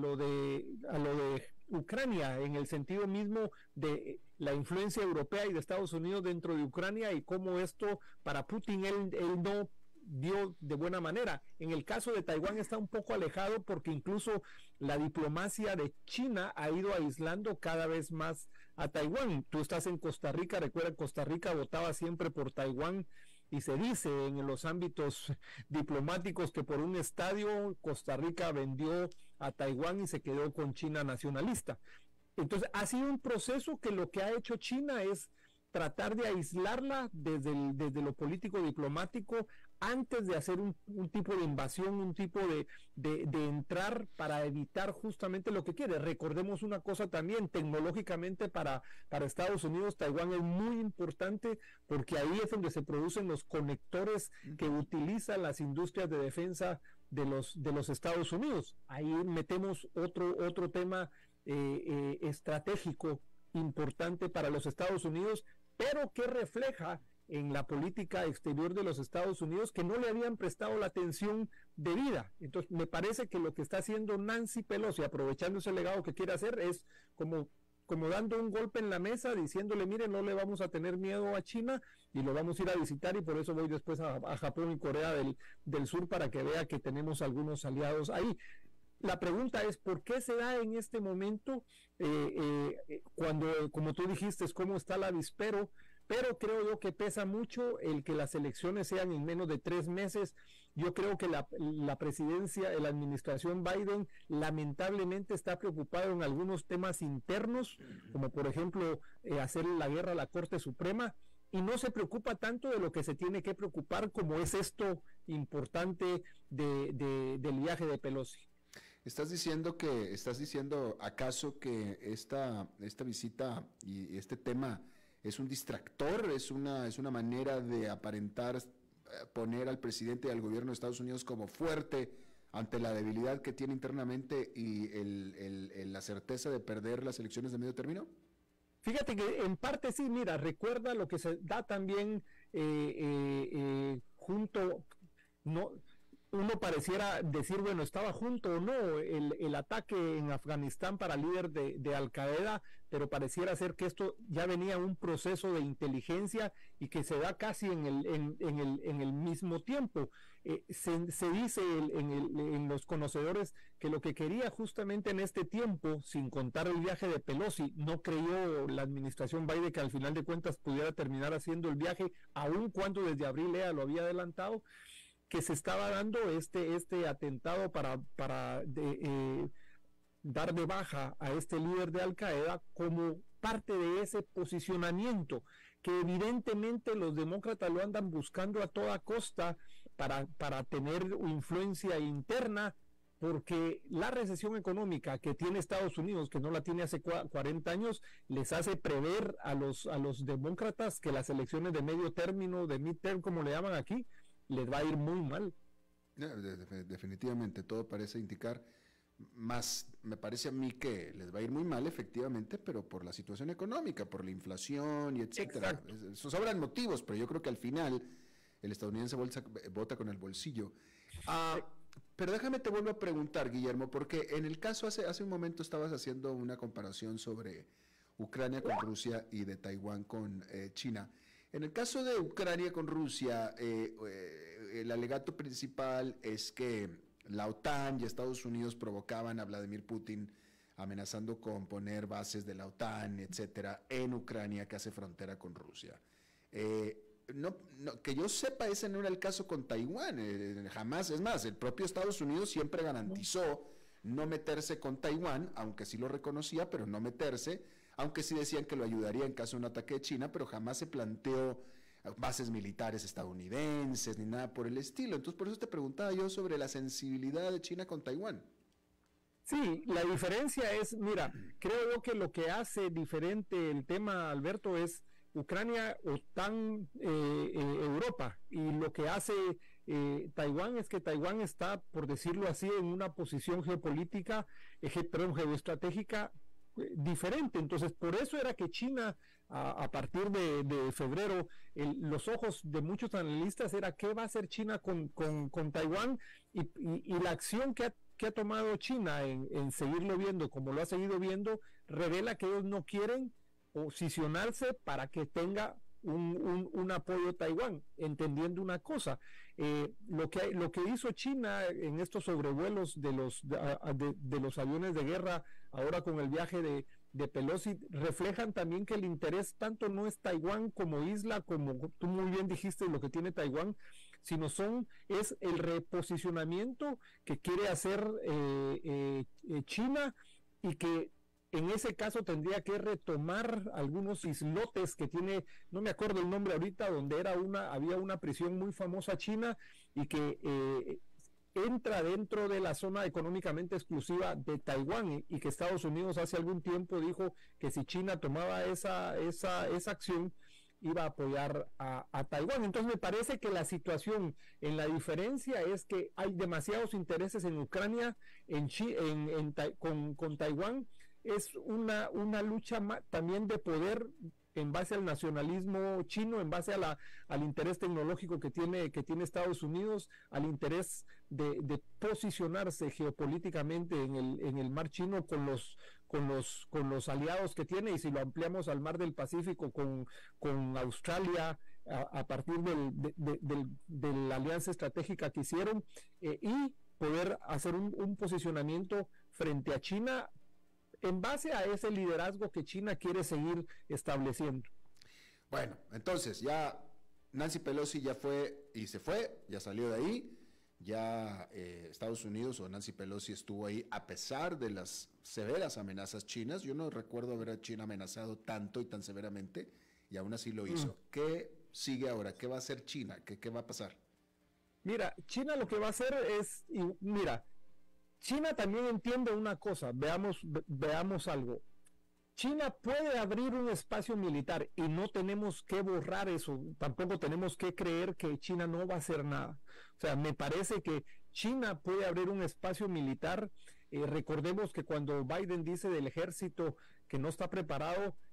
de Ucrania, en el sentido mismo de la influencia europea y de Estados Unidos dentro de Ucrania, y cómo esto para Putin él no dio de buena manera. En el caso de Taiwán está un poco alejado, porque incluso la diplomacia de China ha ido aislando cada vez más a Taiwán. Tú estás en Costa Rica, recuerda, Costa Rica votaba siempre por Taiwán, y se dice en los ámbitos diplomáticos que por un estadio Costa Rica vendió a Taiwán y se quedó con China nacionalista. Entonces ha sido un proceso que lo que ha hecho China es tratar de aislarla desde lo político diplomático, antes de hacer un tipo de invasión, un tipo de entrar para evitar justamente lo que quiere. Recordemos una cosa también, tecnológicamente para Estados Unidos, Taiwán es muy importante, porque ahí es donde se producen los conectores que utilizan las industrias de defensa de los Estados Unidos. Ahí metemos otro tema estratégico importante para los Estados Unidos, pero que refleja en la política exterior de los Estados Unidos, que no le habían prestado la atención debida. Entonces me parece que lo que está haciendo Nancy Pelosi, aprovechando ese legado que quiere hacer, es como dando un golpe en la mesa, diciéndole, mire, no le vamos a tener miedo a China y lo vamos a ir a visitar, y por eso voy después a Japón y Corea del Sur, para que vea que tenemos algunos aliados ahí. La pregunta es, ¿por qué se da en este momento, cuando, como tú dijiste, cómo está el avispero? Pero creo yo que pesa mucho el que las elecciones sean en menos de 3 meses. Yo creo que la presidencia, la administración Biden, lamentablemente está preocupado en algunos temas internos, como por ejemplo hacer la guerra a la Corte Suprema, y no se preocupa tanto de lo que se tiene que preocupar, como es esto importante del viaje de Pelosi. ¿Estás diciendo acaso que esta visita y este tema es un distractor, es una manera de aparentar poner al presidente y al gobierno de Estados Unidos como fuerte ante la debilidad que tiene internamente y la certeza de perder las elecciones de medio término? Fíjate que en parte sí, mira, recuerda lo que se da también uno pareciera decir, bueno, estaba junto o no el ataque en Afganistán para el líder de Al Qaeda, pero pareciera ser que esto ya venía un proceso de inteligencia y que se da casi en el mismo tiempo. Se dice en los conocedores que lo que quería justamente en este tiempo, sin contar el viaje de Pelosi, no creyó la administración Biden que al final de cuentas pudiera terminar haciendo el viaje, aun cuando desde abril ella lo había adelantado, que se estaba dando este atentado para dar de baja a este líder de Al Qaeda como parte de ese posicionamiento que evidentemente los demócratas lo andan buscando a toda costa para tener influencia interna, porque la recesión económica que tiene Estados Unidos, que no la tiene hace 40 años, les hace prever a los demócratas que las elecciones de medio término, de midterm como le llaman aquí, les va a ir muy mal. Definitivamente, todo parece indicar, más me parece a mí que les va a ir muy mal efectivamente, pero por la situación económica, por la inflación y etcétera. Sobran motivos, pero yo creo que al final el estadounidense vota con el bolsillo. Pero déjame te vuelvo a preguntar, Guillermo, porque en el caso hace un momento estabas haciendo una comparación sobre Ucrania con Rusia y de Taiwán con China. En el caso de Ucrania con Rusia, el alegato principal es que la OTAN y Estados Unidos provocaban a Vladimir Putin amenazando con poner bases de la OTAN, etcétera, en Ucrania que hace frontera con Rusia. No, que yo sepa, ese no era el caso con Taiwán, jamás. Es más, el propio Estados Unidos siempre garantizó no meterse con Taiwán, aunque sí lo reconocía, pero no meterse, aunque sí decían que lo ayudaría en caso de un ataque de China, pero jamás se planteó bases militares estadounidenses ni nada por el estilo. Entonces, por eso te preguntaba yo sobre la sensibilidad de China con Taiwán. Sí, la diferencia es, mira, creo yo que lo que hace diferente el tema, Alberto, es Ucrania, OTAN, Europa, y lo que hace Taiwán es que Taiwán está, por decirlo así, en una posición geopolítica, geoestratégica diferente. Entonces, por eso era que China, a partir de febrero, los ojos de muchos analistas era qué va a hacer China con Taiwán, y la acción que ha tomado China en seguirlo viendo como lo ha seguido viendo, revela que ellos no quieren posicionarse para que tenga un apoyo a Taiwán, entendiendo una cosa, lo que hizo China en estos sobrevuelos de los aviones de guerra, ahora con el viaje de Pelosi, reflejan también que el interés tanto no es Taiwán como isla, como tú muy bien dijiste lo que tiene Taiwán, sino es el reposicionamiento que quiere hacer China, y que en ese caso tendría que retomar algunos islotes que tiene, no me acuerdo el nombre ahorita, donde había una prisión muy famosa china, y que entra dentro de la zona económicamente exclusiva de Taiwán, y que Estados Unidos hace algún tiempo dijo que si China tomaba esa acción, iba a apoyar a Taiwán. Entonces me parece que la situación, en la diferencia, es que hay demasiados intereses en Ucrania, con Taiwán. Es una lucha también de poder en base al nacionalismo chino, en base al interés tecnológico que tiene Estados Unidos, al interés de posicionarse geopolíticamente en el mar chino con los aliados que tiene, y si lo ampliamos al mar del Pacífico con Australia, a partir de la alianza estratégica que hicieron, y poder hacer un posicionamiento frente a China en base a ese liderazgo que China quiere seguir estableciendo. Bueno, entonces ya Nancy Pelosi ya fue y se fue, ya salió de ahí, ya Estados Unidos o Nancy Pelosi estuvo ahí a pesar de las severas amenazas chinas. Yo no recuerdo ver a China amenazado tanto y tan severamente, y aún así lo hizo. ¿Qué sigue ahora? ¿Qué va a hacer China? ¿Qué va a pasar? Mira, China lo que va a hacer es, China también entiende una cosa, veamos algo. China puede abrir un espacio militar y no tenemos que borrar eso, tampoco tenemos que creer que China no va a hacer nada. O sea, me parece que China puede abrir un espacio militar. Recordemos que cuando Biden dice del ejército que no está preparado,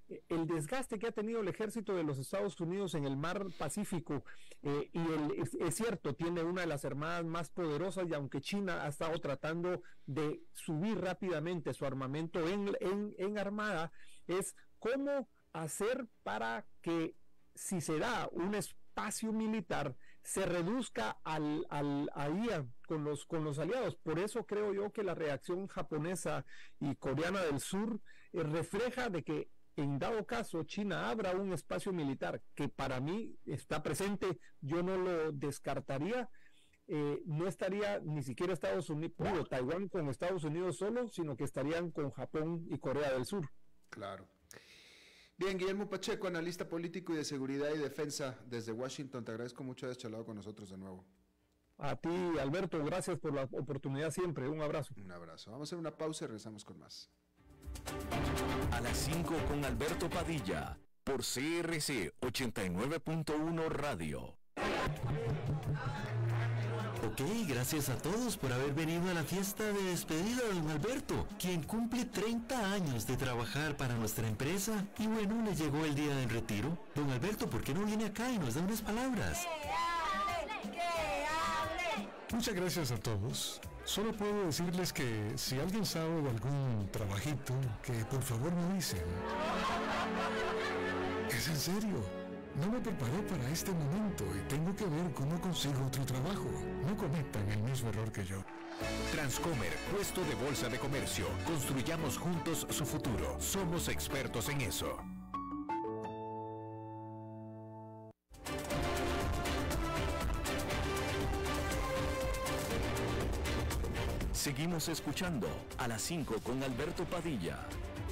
el desgaste que ha tenido el ejército de los Estados Unidos en el mar Pacífico, es cierto, tiene una de las armadas más poderosas, y aunque China ha estado tratando de subir rápidamente su armamento en armada, es cómo hacer para que, si se da un espacio militar, se reduzca ahí con los aliados. Por eso creo yo que la reacción japonesa y coreana del sur refleja de que en dado caso China abra un espacio militar, que para mí está presente, yo no lo descartaría, no estaría ni siquiera Estados Unidos, Taiwán con Estados Unidos solo, sino que estarían con Japón y Corea del Sur. Claro. Bien, Guillermo Pacheco, analista político y de seguridad y defensa desde Washington, te agradezco mucho haber charlado con nosotros de nuevo. A ti, Alberto, gracias por la oportunidad siempre, un abrazo. Un abrazo. Vamos a hacer una pausa y regresamos con más. A las 5 con Alberto Padilla, por CRC 89.1 Radio. Ok, gracias a todos por haber venido a la fiesta de despedida de don Alberto, quien cumple 30 años de trabajar para nuestra empresa. Y bueno, le llegó el día del retiro. Don Alberto, ¿por qué no viene acá y nos da unas palabras? ¡Que hable! Muchas gracias a todos. Solo puedo decirles que si alguien sabe de algún trabajito, que por favor me dicen. Es en serio. No me preparé para este momento y tengo que ver cómo consigo otro trabajo. No cometan el mismo error que yo. Transcomer, puesto de bolsa de comercio. Construyamos juntos su futuro. Somos expertos en eso. Seguimos escuchando a las 5 con Alberto Padilla.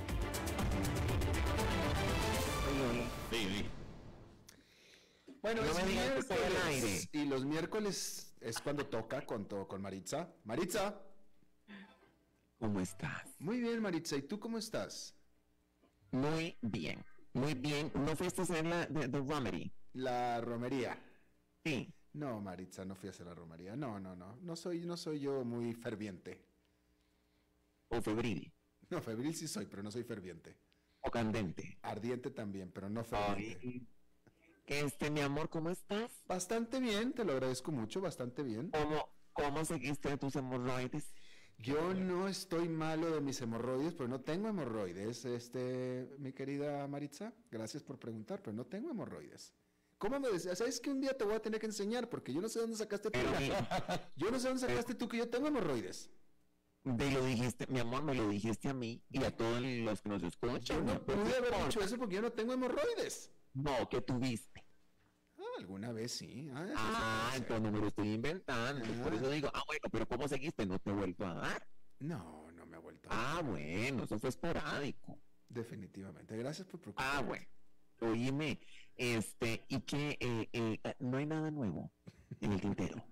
Bueno, No es me digas que estoy al aire. miércoles y los miércoles es cuando toca con Maritza. Maritza. ¿Cómo estás? Muy bien, Maritza. ¿Y tú cómo estás? Muy bien, muy bien. ¿No fuiste a hacer la de Romery? La romería. Sí. No, Maritza, no fui a hacer la romería. No. No soy yo muy ferviente. ¿O febril? No, febril sí soy, pero no soy ferviente. ¿O candente? Ardiente también, pero no ferviente. Ay, mi amor, ¿cómo estás? Bastante bien, te lo agradezco mucho, bastante bien. ¿Cómo seguiste de tus hemorroides? Yo no estoy malo de mis hemorroides, pero no tengo hemorroides, mi querida Maritza. Gracias por preguntar, pero no tengo hemorroides. ¿Cómo me decías? ¿Sabes que un día te voy a tener que enseñar? Porque yo no sé dónde sacaste tú. Yo no sé dónde sacaste tú que yo tengo hemorroides. Me lo dijiste, mi amor, me lo dijiste a mí y a todos los que nos escuchan. Yo no pude haber dicho eso porque yo no tengo hemorroides. No, ¿qué tuviste? Alguna vez sí. Entonces no me lo estoy inventando. Por eso digo, bueno, pero ¿cómo seguiste? ¿No te he vuelto a dar? No me ha vuelto a dar. Bueno, eso fue esporádico. Definitivamente. Gracias por preocuparte. Bueno. Oíme, y que no hay nada nuevo en el tintero.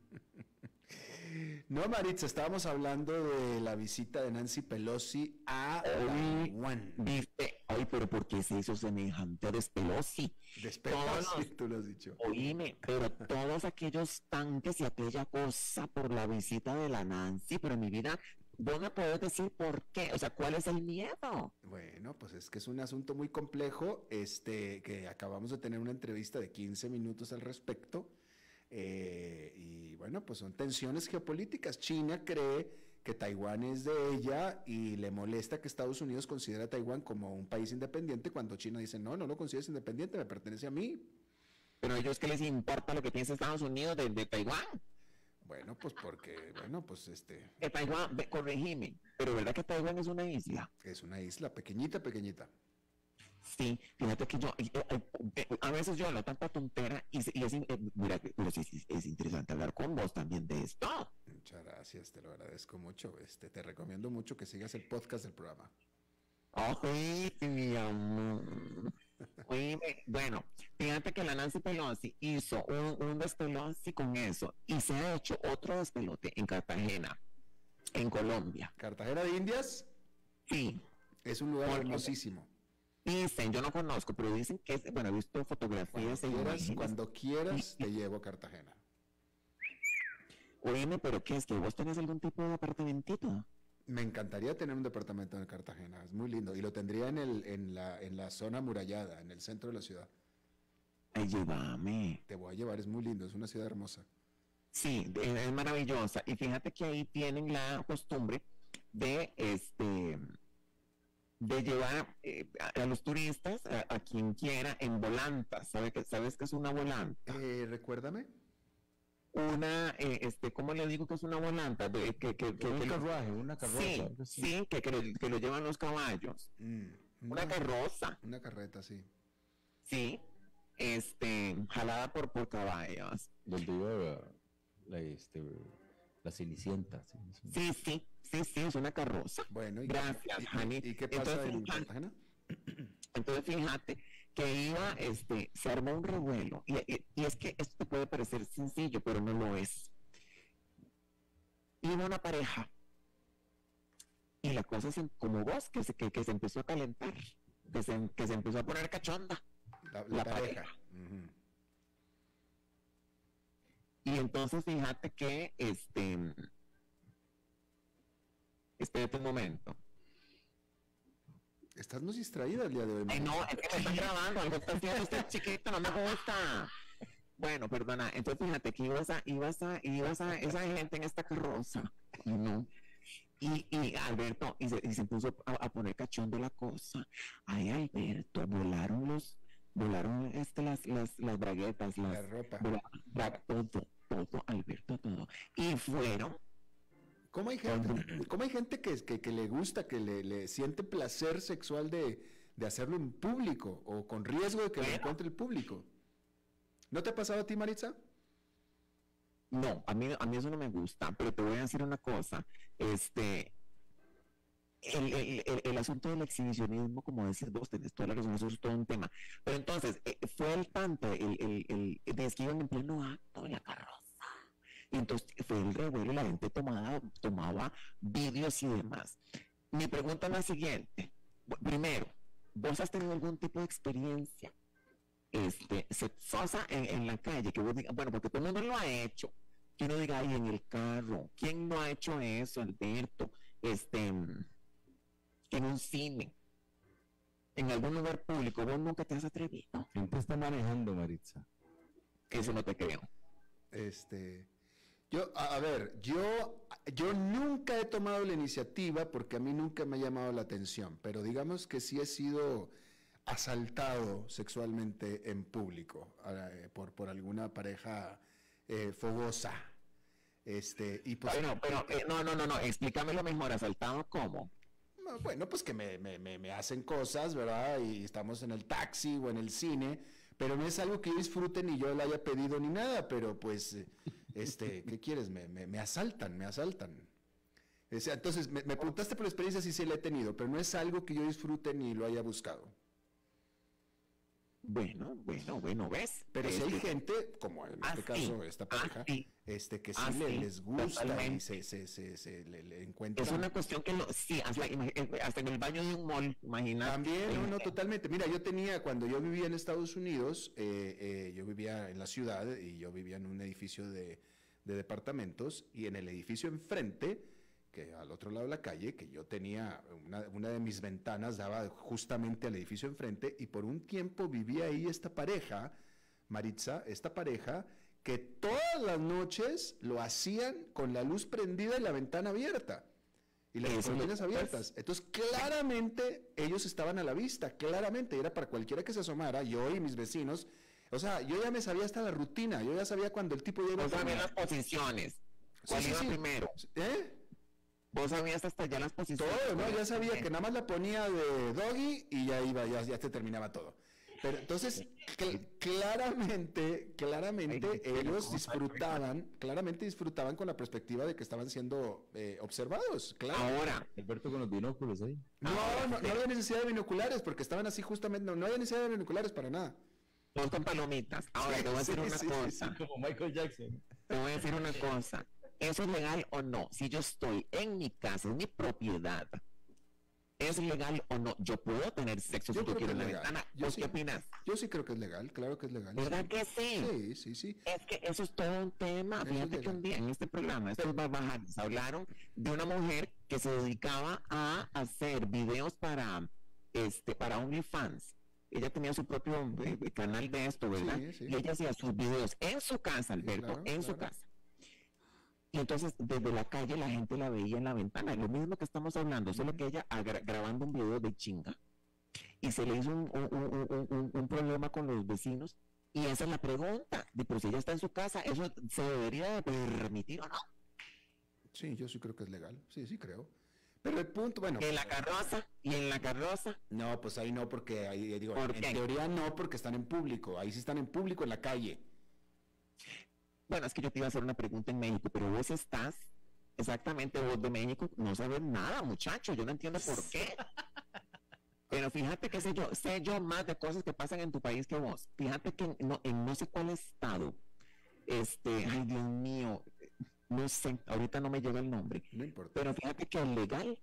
No, Maritza, estábamos hablando de la visita de Nancy Pelosi a Taiwán. ¿Viste? Ay, pero ¿por qué se hizo semejante a Despelosi? Despelosi, tú lo has dicho. Oíme, pero todos aquellos tanques y aquella cosa por la visita de la Nancy, pero en mi vida, ¿vos me puedes decir por qué? O sea, ¿cuál es el miedo? Bueno, pues es que es un asunto muy complejo, que acabamos de tener una entrevista de 15 minutos al respecto. Y bueno, pues son tensiones geopolíticas. China cree que Taiwán es de ella y le molesta que Estados Unidos considere a Taiwán como un país independiente cuando China dice, no lo consideres independiente, me pertenece a mí. Pero a ellos, ¿qué les importa lo que piensa Estados Unidos de Taiwán? Bueno, pues porque, Que Taiwán, corregime, pero ¿verdad que Taiwán es una isla? Es una isla pequeñita. Sí, fíjate que yo, a veces yo hablo tanta tontera y mira, pero sí, es interesante hablar con vos también de esto. Muchas gracias, te lo agradezco mucho. Te recomiendo mucho que sigas el podcast del programa. Ay, mi amor. Oíme, bueno, fíjate que la Nancy Pelosi hizo un despelote con eso y se ha hecho otro despelote en Cartagena, en Colombia. ¿Cartagena de Indias? Sí. Es un lugar hermosísimo. Dicen, yo no conozco, pero dicen que es, bueno, he visto fotografías. Cuando quieras, te llevo a Cartagena. Oíme, pero ¿qué es? ¿Que vos tenés algún tipo de apartamentito? Me encantaría tener un departamento en Cartagena, es muy lindo. Y lo tendría en la zona amurallada, en el centro de la ciudad. Ay, llévame. Te voy a llevar, es muy lindo, es una ciudad hermosa. Sí, es maravillosa. Y fíjate que ahí tienen la costumbre de de llevar a los turistas, a quien quiera, en volantas. ¿Sabes qué es una volanta? Recuérdame. ¿Cómo le digo que es una volanta? Un carruaje, una carroza. Sí, que lo llevan los caballos. Una carroza. Una carreta, sí. Sí, jalada por caballos. Donde iba la Cenicienta. Sí, es una carroza. Bueno, gracias, Jani. ¿Y qué pasa en Cartagena? Entonces, fíjate que iba, se armó un revuelo. Y es que esto te puede parecer sencillo, pero no lo es. Iba una pareja. Y la cosa como vos, que se empezó a calentar. Que se empezó a poner cachonda. La pareja. Uh-huh. Y entonces fíjate que espérate un momento. Estás muy distraída el día de hoy. Ay, no, es que me están grabando, algo está haciendo este chiquito, no me gusta. Bueno, perdona, entonces fíjate que ibas a esa gente en esta carroza, ¿no? Y Alberto, y se puso a poner cachondo la cosa. Ay, Alberto, volaron las braguetas, la ropa. Todo, Alberto, todo. Y fueron. ¿Cómo hay gente que le gusta, que le siente placer sexual de hacerlo en público o con riesgo de que lo encuentre el público? ¿No te ha pasado a ti, Maritza? No, a mí eso no me gusta, pero te voy a decir una cosa. El asunto del exhibicionismo, como decís vos, tenés toda la razón, eso es todo un tema. Pero entonces, fue el tanto, de que iban en pleno acto en la carroza. Y entonces fue el revuelo, la gente tomaba vídeos y demás. Mi pregunta es la siguiente. Primero, ¿vos has tenido algún tipo de experiencia sexosa en la calle? Que vos digas, bueno, porque todo el mundo lo ha hecho. Que uno diga, ay, en el carro. ¿Quién no ha hecho eso, Alberto? En un cine, en algún lugar público, vos nunca te has atrevido. ¿Quién te está manejando, Maritza? Eso no te creo. Yo nunca he tomado la iniciativa porque a mí nunca me ha llamado la atención, pero digamos que sí he sido asaltado sexualmente en público por alguna pareja fogosa. Y pues, no, explícamelo mejor, ¿asaltado cómo? Bueno, pues que me hacen cosas, ¿verdad? Y estamos en el taxi o en el cine, pero no es algo que yo disfrute ni yo le haya pedido ni nada, pero pues, ¿qué quieres? Me asaltan. Entonces, me preguntaste por la experiencia, sí la he tenido, pero no es algo que yo disfrute ni lo haya buscado. Bueno, ¿ves? Pero si hay gente, como en este caso, esta pareja, que sí les gusta y se le encuentra. Es una cuestión que hasta en el baño de un mall, imagínate. También, no, totalmente. Mira, cuando yo vivía en Estados Unidos, yo vivía en la ciudad y yo vivía en un edificio de departamentos, y en el edificio enfrente, que al otro lado de la calle, que yo tenía una de mis ventanas daba justamente al edificio enfrente, y por un tiempo vivía ahí esta pareja, Maritza, que todas las noches lo hacían con la luz prendida y la ventana abierta y las cortinas abiertas. Entonces claramente ellos estaban a la vista, claramente, era para cualquiera que se asomara, yo y mis vecinos. O sea, yo ya me sabía hasta la rutina, yo ya sabía cuando el tipo ya iba a sabía las posiciones. ¿Cuál iba primero? Vos sabías hasta ya las posiciones. Todo, ¿no? Ya sabía que nada más la ponía de doggy y ya iba, ya te terminaba todo. Pero entonces, claramente ellos disfrutaban con la perspectiva de que estaban siendo observados. Claro. Ahora, Alberto con los binóculos ahí. No había necesidad de binoculares, porque estaban así justamente, no había necesidad de binoculares para nada. Todos con palomitas. Ahora, te voy a decir una cosa. Como Michael Jackson. Te voy a decir una cosa. ¿Eso es legal o no? Si yo estoy en mi casa, en mi propiedad, ¿Es legal o no? Yo puedo tener sexo si yo quiero en la ventana. ¿Vos qué opinas? Yo sí creo que es legal, claro que es legal. ¿Verdad que sí? Sí. Es que eso es todo un tema. Fíjate que un día en este programa, estos barbajanes hablaron de una mujer que se dedicaba a hacer videos para OnlyFans. Ella tenía su propio canal de esto, ¿verdad? Sí. Y ella hacía sus videos en su casa, Alberto, su casa. Y entonces desde la calle la gente la veía en la ventana, lo mismo que estamos hablando, solo que ella grabando un video de chinga y se le hizo un problema con los vecinos, y esa es la pregunta, pero si ella está en su casa, ¿eso se debería permitir o no? Sí, yo sí creo que es legal, sí creo. Pero el punto, bueno... ¿En la carroza? No, pues ahí no, porque ahí digo, en teoría no, porque están en público, ahí sí están en público en la calle. Bueno, es que yo te iba a hacer una pregunta en México, pero vos estás, exactamente, vos de México, no sabes nada, muchacho, yo no entiendo por qué. Pero fíjate que sé yo más de cosas que pasan en tu país que vos. Fíjate que en no sé cuál estado, ay Dios mío, no sé, ahorita no me llega el nombre. No importa. Pero fíjate que es legal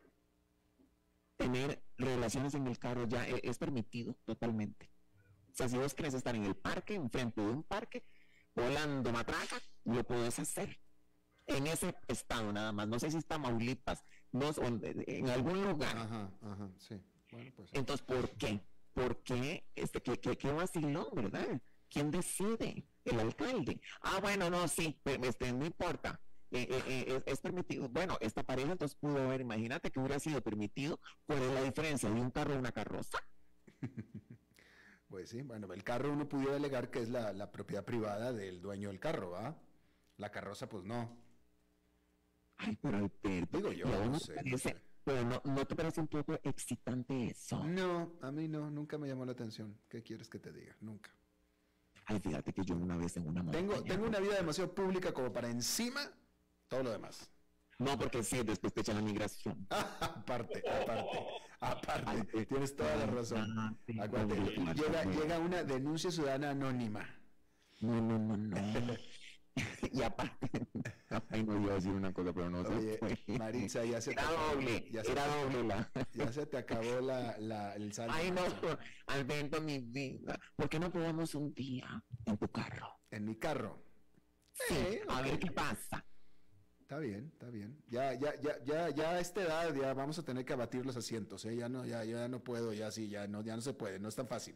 tener relaciones en el carro, ya es permitido totalmente. O sea, si vos querés estar en el parque, enfrente de un parque, volando matraca, lo puedes hacer en ese estado nada más. No sé si está Tamaulipas, en algún lugar. Ajá, sí. Bueno, pues, entonces, ¿por qué? ¿Por qué? ¿Qué vacilón, verdad? ¿Quién decide? El alcalde. Bueno, no, sí, no importa. Es permitido. Bueno, esta pareja entonces pudo haber, imagínate que hubiera sido permitido. ¿Cuál es la diferencia de un carro a una carroza? Pues sí, bueno, el carro uno pudiera alegar que es la propiedad privada del dueño del carro, ¿va? La carroza, pues no. Ay, pero Alberto, digo yo, no sé. Pero ¿no te parece un poco excitante eso? No, a mí no, nunca me llamó la atención. ¿Qué quieres que te diga? Nunca. Ay, fíjate que yo una vez en una montaña... Tengo una vida demasiado pública como para encima todo lo demás. No, porque sí, después te echan la migración. Aparte, tienes toda la razón. Llega una denuncia ciudadana anónima. No. Y aparte, ay, no iba a decir una cosa, pero no sé. Maritza, ya se ya se te acabó el saldo. Ay, no, Alberto, mi vida. ¿Por qué no probamos un día en tu carro? ¿En mi carro? Sí, a ver qué pasa. Está bien. Ya a esta edad ya vamos a tener que abatir los asientos, ¿eh? Ya no puedo, ya no se puede, no es tan fácil.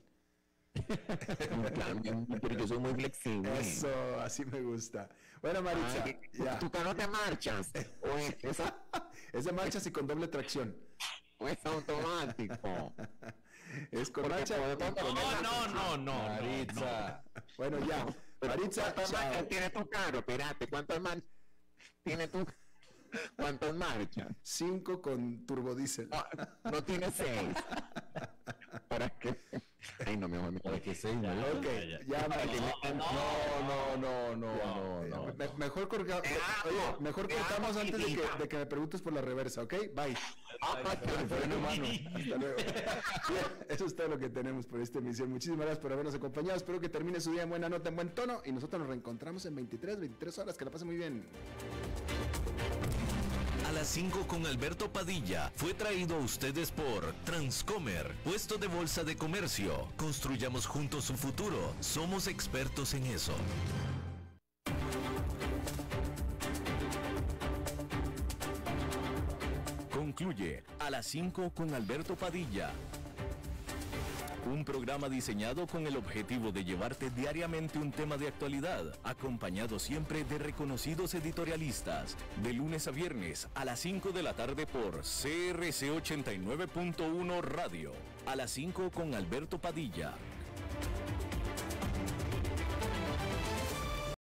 Pero yo soy muy flexible. Eso, así me gusta. Bueno, Maritza, ya. ¿Tu carro te marchas? Es de marchas y con doble tracción. ¿O es automático? Es con marcha. No. Maritza. Bueno, ya. Maritza, ¿cuántas marchas tiene tu carro? Espérate, ¿cuántas marchas tiene tu? ¿Cuántas marchas? 5 con turbodiesel. No tiene 6. ¿Para qué? Ay, no, mejor para que 6. Ok, ya. No. Mejor cortamos antes de que me preguntes por la reversa, ¿ok? Bye. Bueno, mano. Hasta luego. Eso es todo lo que tenemos por esta emisión. Muchísimas gracias por habernos acompañado. Espero que termine su día en buena nota, en buen tono. Y nosotros nos reencontramos en 23 horas. Que la pasen muy bien. A las 5 con Alberto Padilla fue traído a ustedes por Transcomer, puesto de bolsa de comercio. Construyamos juntos su futuro. Somos expertos en eso. Concluye A las 5 con Alberto Padilla. Un programa diseñado con el objetivo de llevarte diariamente un tema de actualidad, acompañado siempre de reconocidos editorialistas, de lunes a viernes a las 5 de la tarde por CRC 89.1 Radio. A las 5 con Alberto Padilla.